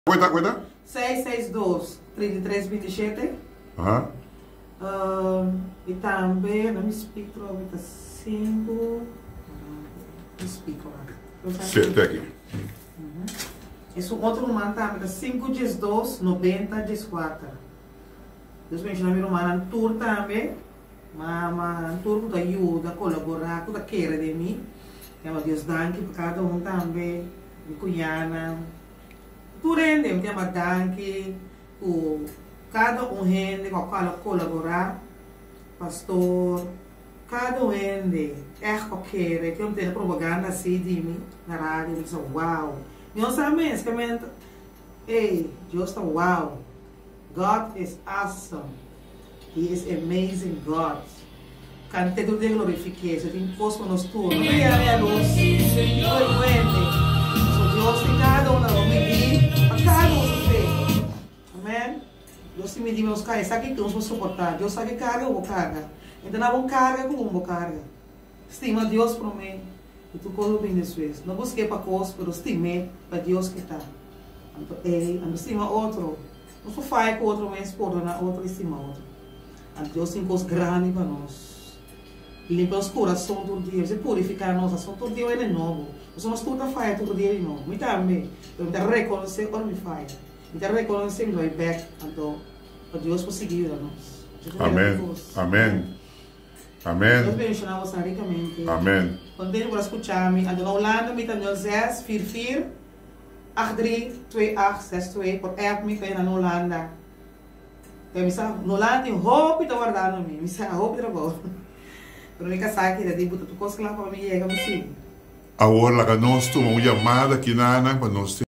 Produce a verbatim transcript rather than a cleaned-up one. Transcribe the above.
Cuenta, cuenta. seis seis dois, trinta e três, vinte e sete. Aham. Uh, e também, não me explico, está cinco. Me explico lá. Sete aqui. Uhum. Esse outro número também, cinco dois, noventa, quatro. Deus me chama romano tour também. Mas tour que ajuda a colaborar, que quer de mim. Deus danke para cada um também. Me cunhana. Tu rende, eu tenho danke por cada um rende com a qual colaborar, pastor, cada um rende, é qualquer, que eu tenho propaganda assim de mim, na rádio, eu digo, uau, eu sabia, basicamente, ei, Deus está uau, God is awesome, He is amazing God. Quando te tudo glorifique, eu tenho posto para nós tudo, não é a minha luz, Senhor, rende. Deus tem cada um na medir, a cada um feito. Amém? Deus tem medir meus caras, sabe que uns vão suportar. Deus sabe que carga ou carga. Então não vão carga como vão carga. Estima Deus para mim. E tu coisa bem disso. Não busquei para coisa, mas estimei para Deus que está. Então, ele, não estima outro. Não só faz com outro, mas por na outro estima outro. Então, Deus tem coisas grandes para nós. Limpa os corações todo dia, você purificar nossa ação todo dia ele é novo. Nós somos toda falha todo dia de novo. Muito bem. Eu me reconhecer quando me falha. Me reconhecer me vai back. Então, para Deus conseguir nós. Amém. Amém. Amém. Deus bendiga você ricamente. Amém. Continue para escutar-me. Ando na Holanda, me também zes, vier vier, acht drie, twee acht, zes twee. Por app me tem na Holanda. Eu me sabe, na Holanda tem roupa e tá guardando me. Me sabe, roupa e trabalho. Pero nunca sabe que buta tu coisa lá para mim e chega assim. Agora, nós tomamos uma chamada aqui na Ana, para nós